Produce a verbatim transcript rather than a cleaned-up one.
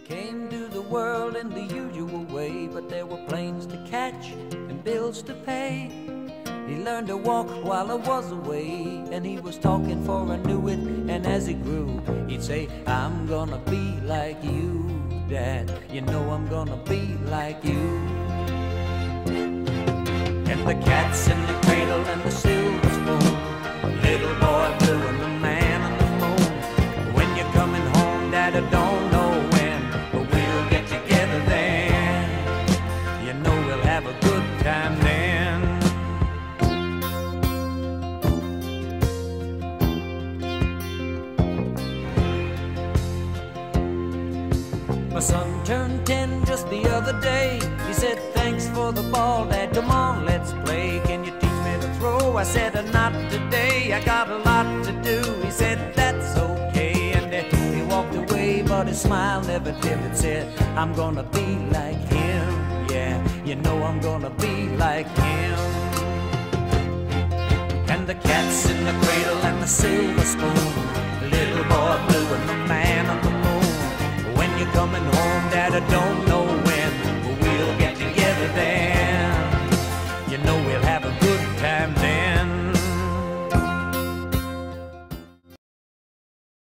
Came to the world in the usual way, but there were planes to catch and bills to pay. He learned to walk while I was away, and he was talking for I knew it. And as he grew, he'd say, I'm gonna be like you, Dad. You know I'm gonna be like you. And the cat's in the cradle and the silver spoon, little boy blue and the man on the moon. When you're coming home, Dad, I don't know when, but we'll get together then. You know we'll have a good time then. My son turned ten just the other day. He said, thanks for the ball, Dad, come on, let's play. Can you teach me to throw? I said, not today, I got a lot to do. He said, that's okay, and he walked away, but his smile never dimmed. Said, I'm gonna be like him, yeah, you know I'm gonna be like him. And the cat's in the cradle and the silver spoon,